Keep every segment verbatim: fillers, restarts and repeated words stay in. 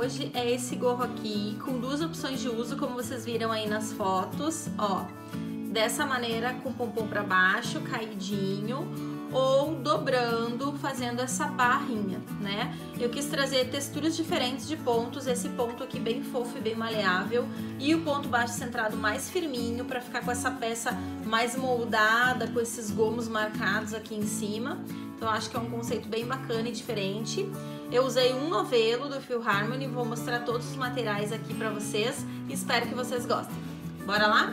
hoje é esse gorro aqui, com duas opções de uso, como vocês viram aí nas fotos, ó. Dessa maneira, com o pompom pra baixo, caidinho, ou dobrando, fazendo essa barrinha, né? Eu quis trazer texturas diferentes de pontos, esse ponto aqui bem fofo e bem maleável, e o ponto baixo centrado mais firminho, pra ficar com essa peça mais moldada, com esses gomos marcados aqui em cima. Então, acho que é um conceito bem bacana e diferente. Eu usei um novelo do Fio Harmony, vou mostrar todos os materiais aqui pra vocês. Espero que vocês gostem. Bora lá?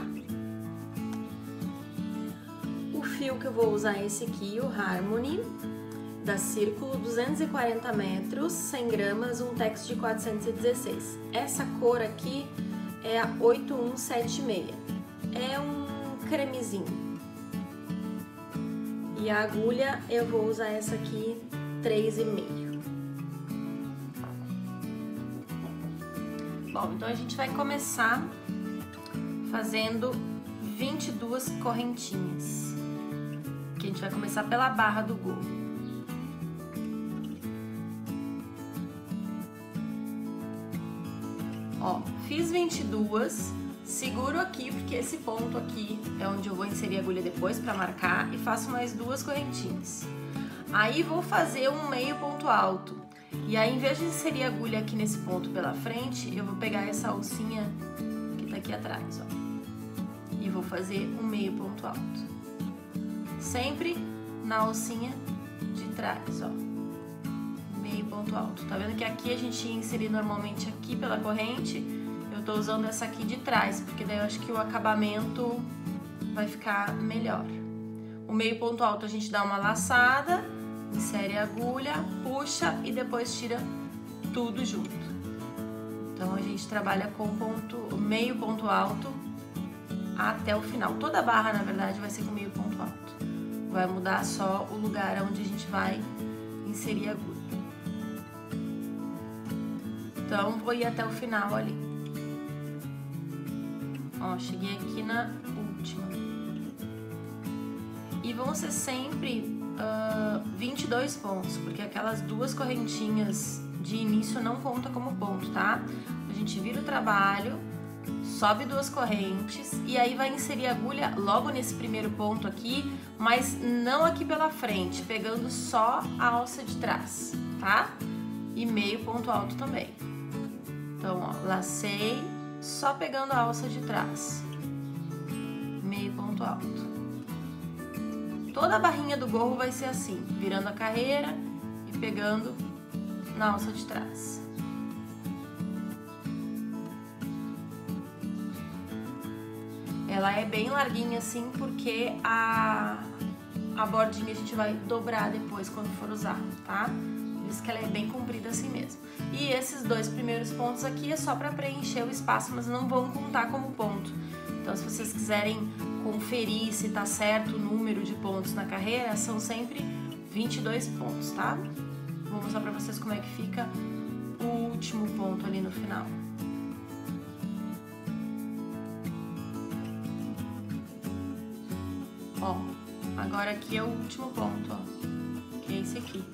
O fio que eu vou usar é esse aqui, o Harmony, da Círculo, duzentos e quarenta metros, cem gramas, um tex de quatrocentos e dezesseis. Essa cor aqui é a oito um sete seis. É um cremezinho. E a agulha eu vou usar essa aqui, três e meio. Bom, então a gente vai começar fazendo vinte e duas correntinhas. Que a gente vai começar pela barra do gorro. Ó, fiz vinte e duas, seguro aqui, porque esse ponto aqui é onde eu vou inserir a agulha depois pra marcar, e faço mais duas correntinhas. Aí vou fazer um meio ponto alto. E aí, em vez de inserir a agulha aqui nesse ponto pela frente, eu vou pegar essa alcinha que tá aqui atrás, ó. E vou fazer um meio ponto alto. Sempre na alcinha de trás, ó. Meio ponto alto. Tá vendo que aqui a gente ia inserir normalmente aqui pela corrente? Eu tô usando essa aqui de trás, porque daí eu acho que o acabamento vai ficar melhor. O meio ponto alto a gente dá uma laçada, insere a agulha, puxa e depois tira tudo junto. Então a gente trabalha com ponto, meio ponto alto até o final. Toda a barra, na verdade, vai ser com meio ponto alto. Vai mudar só o lugar onde a gente vai inserir a agulha. Então vou ir até o final ali. Ó, cheguei aqui na última. E vão ser sempre Uh, vinte e dois pontos, porque aquelas duas correntinhas de início não conta como ponto, tá? A gente vira o trabalho, sobe duas correntes e aí vai inserir a agulha logo nesse primeiro ponto aqui, mas não aqui pela frente, pegando só a alça de trás, tá? E meio ponto alto também. Então, ó, lacei, só pegando a alça de trás, meio ponto alto. Toda a barrinha do gorro vai ser assim, virando a carreira e pegando na alça de trás. Ela é bem larguinha assim porque a, a bordinha a gente vai dobrar depois quando for usar, tá? Por isso que ela é bem comprida assim mesmo. E esses dois primeiros pontos aqui é só para preencher o espaço, mas não vão contar como ponto. Então, se vocês quiserem conferir se tá certo o número de pontos na carreira, são sempre vinte e dois pontos, tá? Vou mostrar pra vocês como é que fica o último ponto ali no final. Ó, agora aqui é o último ponto, ó, que é esse aqui,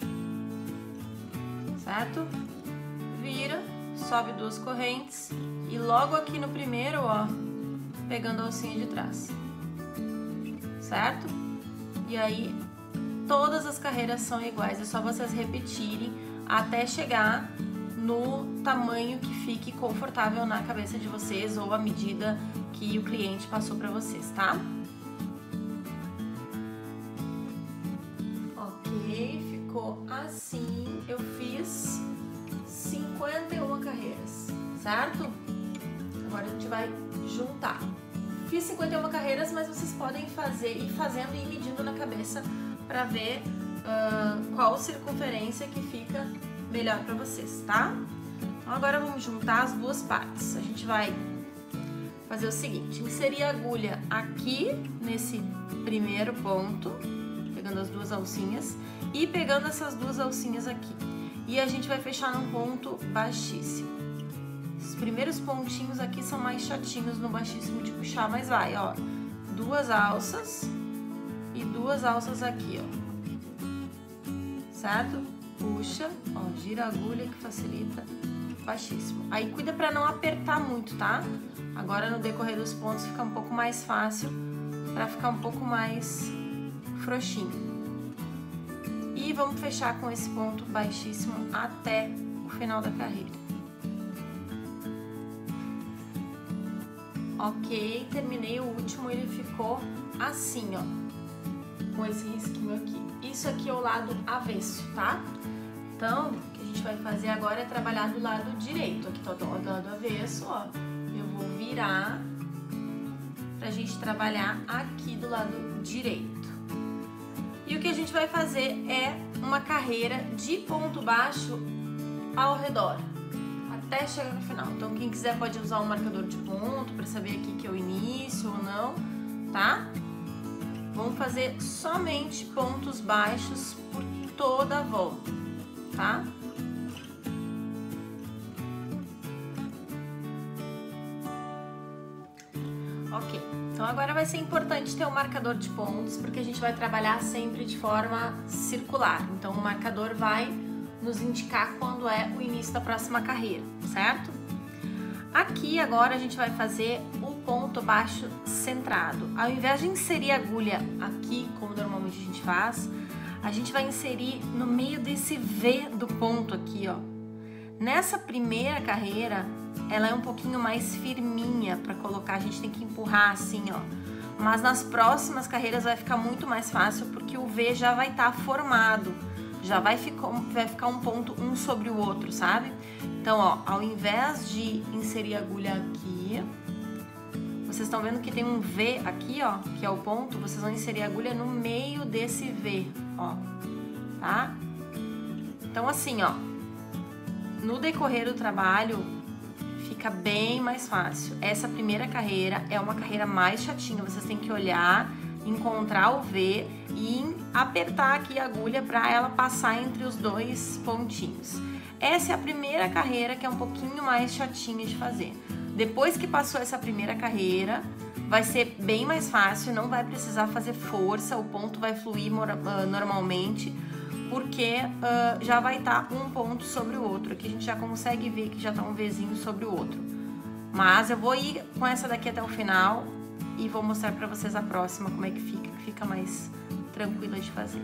certo? Vira, sobe duas correntes e logo aqui no primeiro, ó, pegando a alcinha de trás, certo? E aí, todas as carreiras são iguais, é só vocês repetirem até chegar no tamanho que fique confortável na cabeça de vocês ou a medida que o cliente passou pra vocês, tá? Ok, ficou assim. Eu fiz cinquenta e uma carreiras, certo? Agora a gente vai juntar. Fiz cinquenta e uma carreiras, mas vocês podem fazer, ir fazendo e ir medindo na cabeça para ver uh, qual circunferência que fica melhor para vocês, tá? Então agora vamos juntar as duas partes. A gente vai fazer o seguinte, inserir a agulha aqui nesse primeiro ponto, pegando as duas alcinhas e pegando essas duas alcinhas aqui. E a gente vai fechar num ponto baixíssimo. Os primeiros pontinhos aqui são mais chatinhos no baixíssimo de puxar, mas vai, ó. Duas alças e duas alças aqui, ó. Certo? Puxa, ó, gira a agulha que facilita. baixíssimo. Aí cuida pra não apertar muito, tá? Agora no decorrer dos pontos fica um pouco mais fácil pra ficar um pouco mais frouxinho. E vamos fechar com esse ponto baixíssimo até o final da carreira. Ok, terminei o último, ele ficou assim, ó, com esse risquinho aqui. Isso aqui é o lado avesso, tá? Então, o que a gente vai fazer agora é trabalhar do lado direito. Aqui tá do lado avesso, ó. Eu vou virar pra gente trabalhar aqui do lado direito. E o que a gente vai fazer é uma carreira de ponto baixo ao redor, até chegar no final. Então, quem quiser pode usar um marcador de ponto para saber aqui que é o início ou não, tá? Vamos fazer somente pontos baixos por toda a volta, tá? Ok, então agora vai ser importante ter um marcador de pontos, porque a gente vai trabalhar sempre de forma circular. Então, o marcador vai nos indicar quando é o início da próxima carreira, certo? Aqui agora a gente vai fazer o ponto baixo centrado. Ao invés de inserir a agulha aqui, como normalmente a gente faz, a gente vai inserir no meio desse V do ponto aqui, ó. Nessa primeira carreira, ela é um pouquinho mais firminha para colocar, a gente tem que empurrar assim, ó. Mas nas próximas carreiras vai ficar muito mais fácil, porque o V já vai estar formado. Já vai ficar, vai ficar um ponto um sobre o outro, sabe? Então, ó, ao invés de inserir a agulha aqui, vocês estão vendo que tem um V aqui, ó, que é o ponto, vocês vão inserir a agulha no meio desse V, ó, tá? Então, assim, ó, no decorrer do trabalho, fica bem mais fácil. Essa primeira carreira é uma carreira mais chatinha, vocês têm que olhar, encontrar o V e apertar aqui a agulha para ela passar entre os dois pontinhos. Essa é a primeira carreira, que é um pouquinho mais chatinha de fazer. Depois que passou essa primeira carreira, vai ser bem mais fácil, não vai precisar fazer força, o ponto vai fluir normalmente, porque uh, já vai estar tá um ponto sobre o outro. Aqui a gente já consegue ver que já está um Vzinho sobre o outro. Mas eu vou ir com essa daqui até o final e vou mostrar para vocês a próxima, como é que fica, que fica mais tranquila de fazer.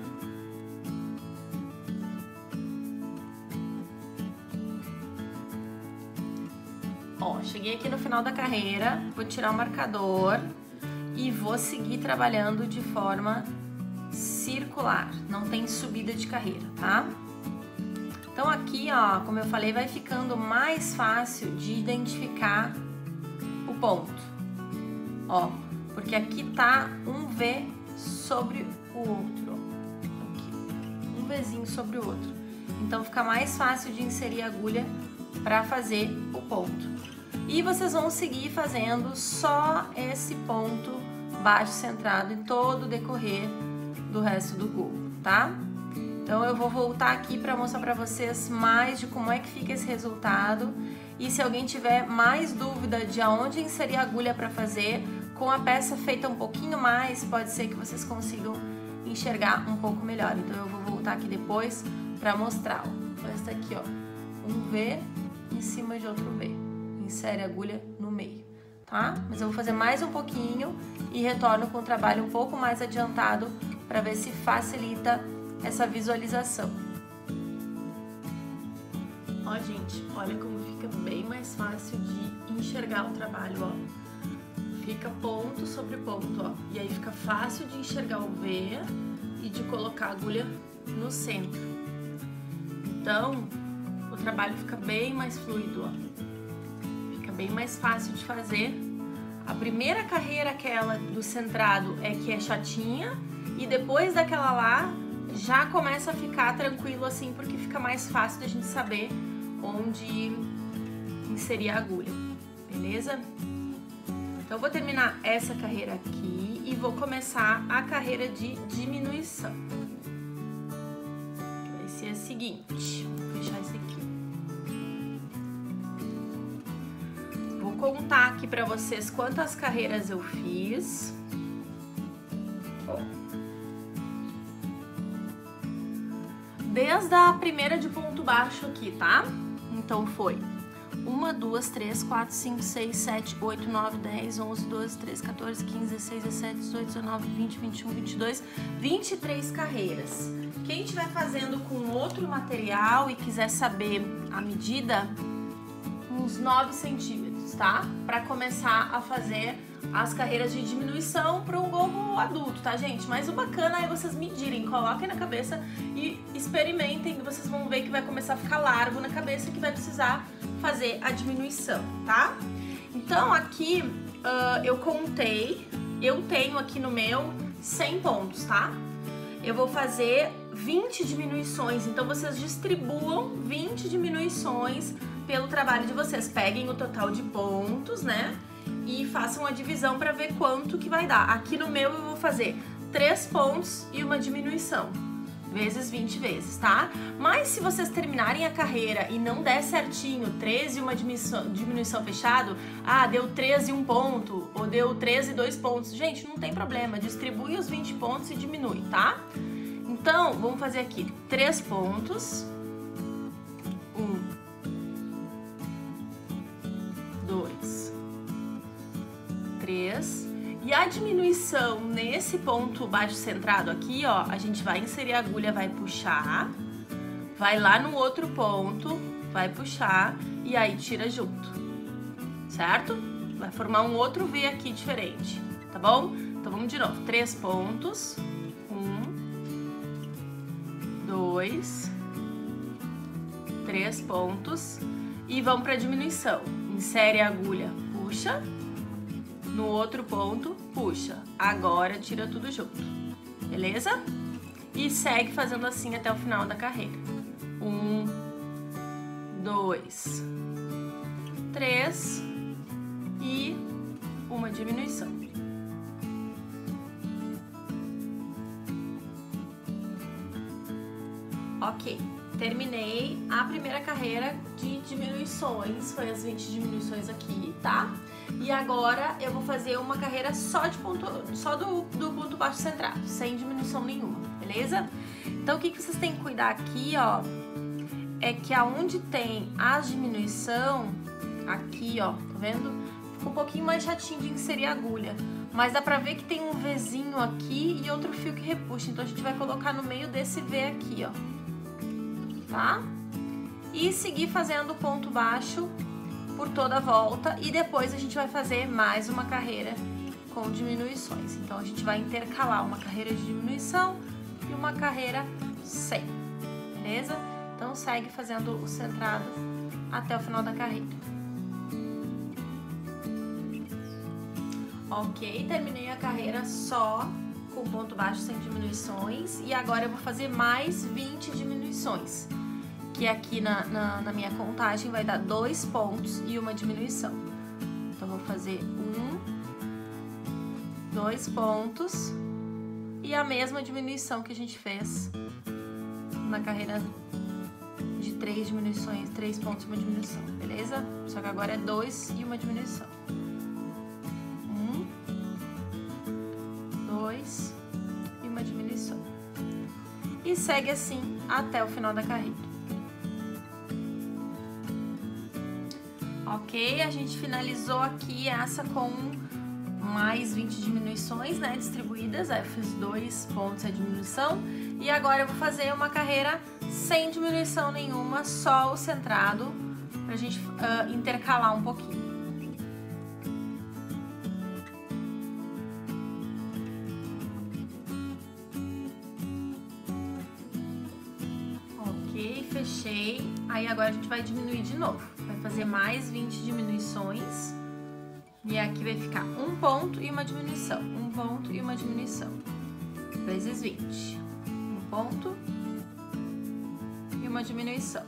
Ó, cheguei aqui no final da carreira, vou tirar o marcador e vou seguir trabalhando de forma circular, não tem subida de carreira, tá? Então aqui, ó, como eu falei, vai ficando mais fácil de identificar o ponto, ó, porque aqui tá um V sobre o outro, ó, aqui, um Vzinho sobre o outro, então fica mais fácil de inserir a agulha para fazer o ponto. E vocês vão seguir fazendo só esse ponto baixo centrado em todo o decorrer do resto do gorro, tá? Então eu vou voltar aqui para mostrar para vocês mais de como é que fica esse resultado, e se alguém tiver mais dúvida de aonde inserir a agulha para fazer, com a peça feita um pouquinho mais, pode ser que vocês consigam enxergar um pouco melhor. Então eu vou voltar aqui depois para mostrar, ó. Esse aqui, ó, um V em cima de outro V, insere a agulha no meio, tá? Mas eu vou fazer mais um pouquinho e retorno com o trabalho um pouco mais adiantado para ver se facilita essa visualização. Ó, gente, olha como fica bem mais fácil de enxergar o trabalho, ó. Fica ponto sobre ponto, ó. E aí fica fácil de enxergar o V e de colocar a agulha no centro. Então, o trabalho fica bem mais fluido, ó. Fica bem mais fácil de fazer. A primeira carreira, aquela do centrado, é que é chatinha, e depois daquela lá, já começa a ficar tranquilo assim, porque fica mais fácil da gente saber onde inserir a agulha, beleza? Então eu vou terminar essa carreira aqui e vou começar a carreira de diminuição. Vai ser a seguinte, vou fechar esse aqui. Vou contar aqui pra vocês quantas carreiras eu fiz. Desde a primeira de ponto baixo aqui, tá? Então foi uma, duas, três, quatro, cinco, seis, sete, oito, nove, dez, onze, doze, treze, quatorze, quinze, dezesseis, dezessete, dezoito, dezenove, vinte, vinte e um, vinte e dois, vinte e três carreiras. Quem estiver fazendo com outro material e quiser saber a medida, uns nove centímetros, tá? Para começar a fazer as carreiras de diminuição para um gorro adulto, tá, gente? Mas o bacana é vocês medirem, coloquem na cabeça e experimentem, vocês vão ver que vai começar a ficar largo na cabeça e que vai precisar fazer a diminuição, tá? Então aqui uh, eu contei, eu tenho aqui no meu cem pontos, tá? Eu vou fazer vinte diminuições, então vocês distribuam vinte diminuições pelo trabalho de vocês. Peguem o total de pontos, né? E façam a divisão para ver quanto que vai dar. Aqui no meu eu vou fazer três pontos e uma diminuição, vezes vinte vezes, tá? Mas se vocês terminarem a carreira e não der certinho, treze e uma diminuição, diminuição fechado, ah, deu treze e um ponto, ou deu treze e dois pontos, gente, não tem problema, distribui os vinte pontos e diminui, tá? Então, vamos fazer aqui três pontos, um, dois, três, e a diminuição nesse ponto baixo centrado aqui, ó, a gente vai inserir a agulha, vai puxar, vai lá no outro ponto, vai puxar e aí tira junto, certo? Vai formar um outro V aqui diferente, tá bom? Então vamos de novo, três pontos, um, dois, três pontos e vamos para diminuição. Insere a agulha, puxa. No outro ponto, puxa. Agora tira tudo junto, beleza? E segue fazendo assim até o final da carreira. Um, dois, três e uma diminuição. Ok, terminei a primeira carreira de diminuições, foi as vinte diminuições aqui, tá? E agora eu vou fazer uma carreira só, de ponto, só do, do ponto baixo centrado, sem diminuição nenhuma, beleza? Então o que, que vocês têm que cuidar aqui, ó, é que aonde tem a diminuição, aqui, ó, tá vendo? Fica um pouquinho mais chatinho de inserir a agulha, mas dá pra ver que tem um Vzinho aqui e outro fio que repuxa, então a gente vai colocar no meio desse V aqui, ó, tá? E seguir fazendo o ponto baixo por toda a volta e depois a gente vai fazer mais uma carreira com diminuições. Então a gente vai intercalar uma carreira de diminuição e uma carreira sem, beleza? Então segue fazendo o centrado até o final da carreira. Ok, terminei a carreira só com ponto baixo sem diminuições e agora eu vou fazer mais vinte diminuições, que aqui na, na, na minha contagem vai dar dois pontos e uma diminuição. Então, vou fazer um, dois pontos e a mesma diminuição que a gente fez na carreira de três diminuições, três pontos e uma diminuição, beleza? Só que agora é dois e uma diminuição. Um, dois e uma diminuição. E segue assim até o final da carreira. Ok, a gente finalizou aqui essa com mais vinte diminuições, né, distribuídas. Aí eu fiz dois pontos a diminuição. E agora eu vou fazer uma carreira sem diminuição nenhuma, só o centrado, pra gente uh, intercalar um pouquinho. Ok, fechei. Aí agora a gente vai diminuir de novo. Vai fazer mais vinte diminuições. E aqui vai ficar um ponto e uma diminuição. Um ponto e uma diminuição. Vezes vinte. Um ponto e uma diminuição.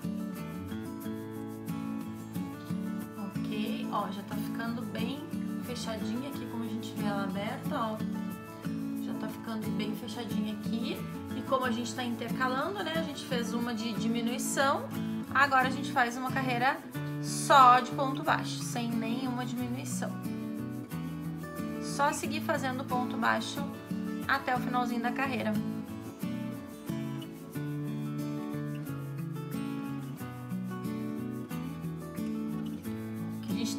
Ok, ó, já tá ficando bem fechadinha aqui, como a gente vê ela aberta, ó. Já tá ficando bem fechadinha aqui. E como a gente tá intercalando, né, a gente fez uma de diminuição. Agora a gente faz uma carreira só de ponto baixo, sem nenhuma diminuição. Só seguir fazendo ponto baixo até o finalzinho da carreira.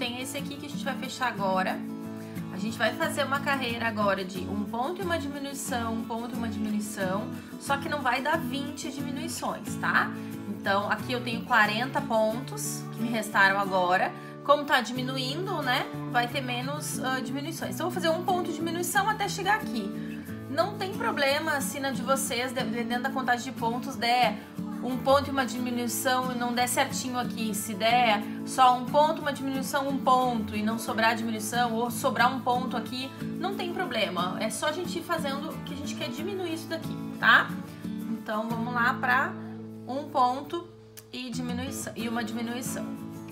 tem esse aqui que a gente vai fechar agora. A gente vai fazer uma carreira agora de um ponto e uma diminuição, um ponto e uma diminuição, só que não vai dar vinte diminuições, tá? Então, aqui eu tenho quarenta pontos que me restaram agora. Como tá diminuindo, né, vai ter menos uh, diminuições. Então, eu vou fazer um ponto de diminuição até chegar aqui. Não tem problema se na de vocês, dependendo da contagem de pontos, der um ponto e uma diminuição e não der certinho aqui. Se der só um ponto, uma diminuição, um ponto e não sobrar diminuição, ou sobrar um ponto aqui, não tem problema. É só a gente ir fazendo que a gente quer diminuir isso daqui, tá? Então, vamos lá para um ponto e, diminuição, e uma diminuição.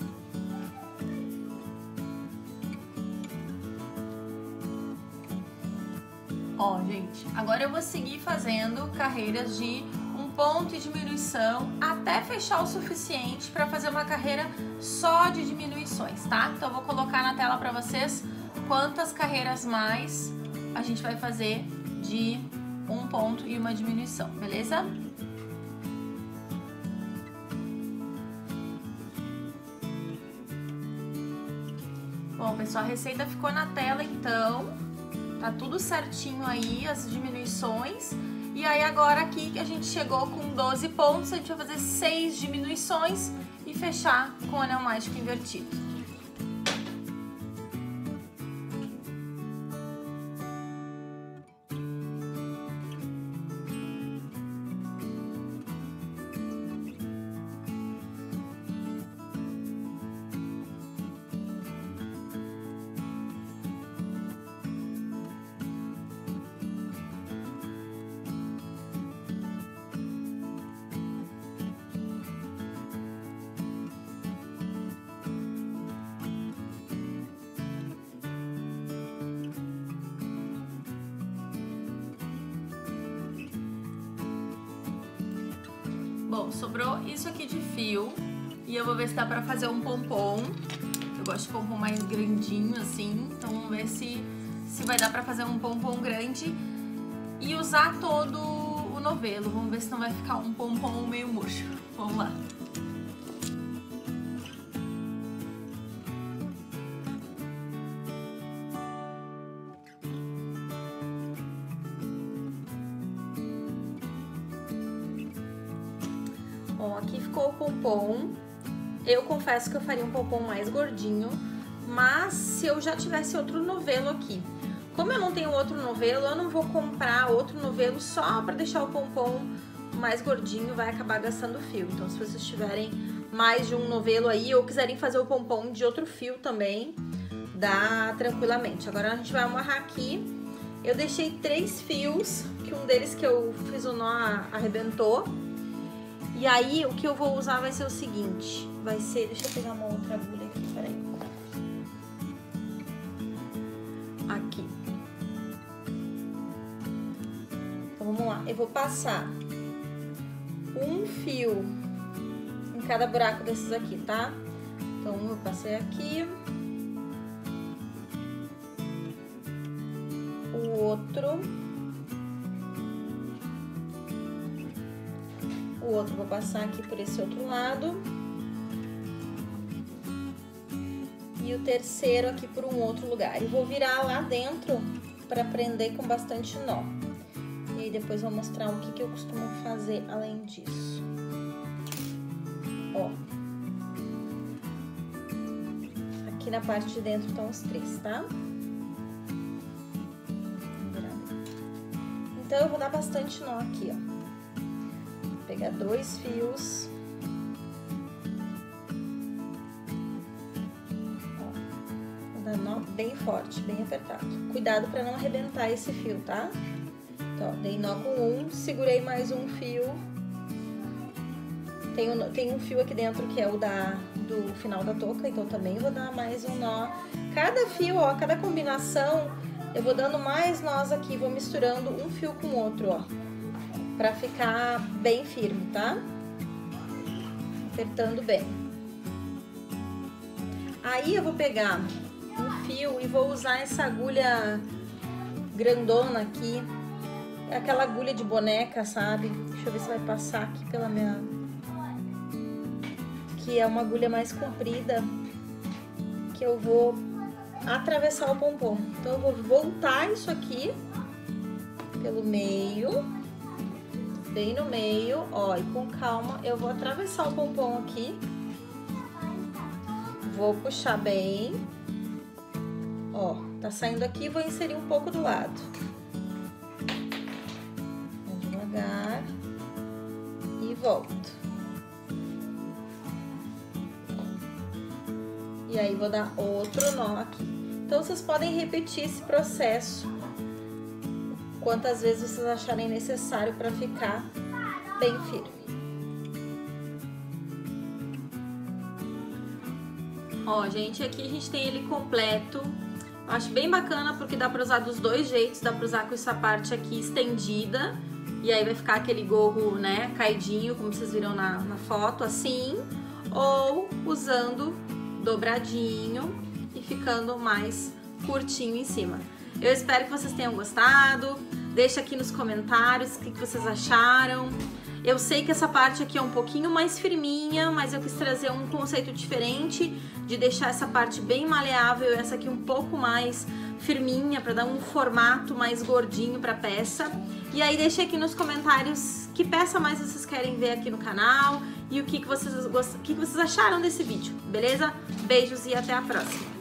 Ó, gente, agora eu vou seguir fazendo carreiras de um ponto e diminuição até fechar o suficiente para fazer uma carreira só de diminuições, tá? Então eu vou colocar na tela para vocês quantas carreiras mais a gente vai fazer de um ponto e uma diminuição, beleza? Bom, pessoal, a receita ficou na tela, então tá tudo certinho aí, as diminuições. E aí agora aqui que a gente chegou com doze pontos, a gente vai fazer seis diminuições e fechar com o anel mágico invertido. Bom, sobrou isso aqui de fio e eu vou ver se dá pra fazer um pompom. Eu gosto de pompom mais grandinho assim, então vamos ver se, se vai dar pra fazer um pompom grande e usar todo o novelo. Vamos ver se não vai ficar um pompom meio murcho. Vamos lá. Bom, aqui ficou o pompom. Eu confesso que eu faria um pompom mais gordinho, mas se eu já tivesse outro novelo aqui. Como eu não tenho outro novelo, eu não vou comprar outro novelo só para deixar o pompom mais gordinho, vai acabar gastando fio. Então, se vocês tiverem mais de um novelo aí ou quiserem fazer o pompom de outro fio também, dá tranquilamente. Agora a gente vai amarrar aqui. Eu deixei três fios, que um deles que eu fiz o nó arrebentou. E aí, o que eu vou usar vai ser o seguinte, vai ser... Deixa eu pegar uma outra agulha aqui, peraí. Aqui. Então, vamos lá. Eu vou passar um fio em cada buraco desses aqui, tá? Então, um eu passei aqui. O outro... O outro vou passar aqui por esse outro lado. E o terceiro aqui por um outro lugar. E vou virar lá dentro para prender com bastante nó. E aí depois vou mostrar o que, que eu costumo fazer além disso. Ó. Aqui na parte de dentro estão os três, tá? Então eu vou dar bastante nó aqui, ó. Pegar dois fios, ó, vou dar nó bem forte, bem apertado. Cuidado para não arrebentar esse fio, tá? Então, ó, dei nó com um, segurei mais um fio. Tem um, tem um fio aqui dentro que é o da, do final da touca, então também vou dar mais um nó. Cada fio, ó, cada combinação, eu vou dando mais nós aqui, vou misturando um fio com o outro, ó. Pra ficar bem firme, tá? Apertando bem. Aí eu vou pegar um fio e vou usar essa agulha grandona aqui. É aquela agulha de boneca, sabe? Deixa eu ver se vai passar aqui pela minha... Que é uma agulha mais comprida. que eu vou atravessar o pompom. Então eu vou voltar isso aqui pelo meio, bem no meio, ó, e com calma eu vou atravessar o pompom aqui. Vou puxar bem, ó, tá saindo aqui, vou inserir um pouco do lado. Vou devagar e volto. E aí vou dar outro nó aqui. Então vocês podem repetir esse processo quantas vezes vocês acharem necessário para ficar bem firme. Ó, gente, aqui a gente tem ele completo. Eu acho bem bacana porque dá pra usar dos dois jeitos. Dá pra usar com essa parte aqui estendida. E aí vai ficar aquele gorro, né, caidinho, como vocês viram na, na foto, assim. Ou usando dobradinho e ficando mais curtinho em cima. Eu espero que vocês tenham gostado. Deixa aqui nos comentários o que vocês acharam. Eu sei que essa parte aqui é um pouquinho mais firminha, mas eu quis trazer um conceito diferente de deixar essa parte bem maleável e essa aqui um pouco mais firminha para dar um formato mais gordinho para a peça. E aí deixa aqui nos comentários que peça mais vocês querem ver aqui no canal e o que, que, vocês, o que, que vocês acharam desse vídeo, beleza? Beijos e até a próxima!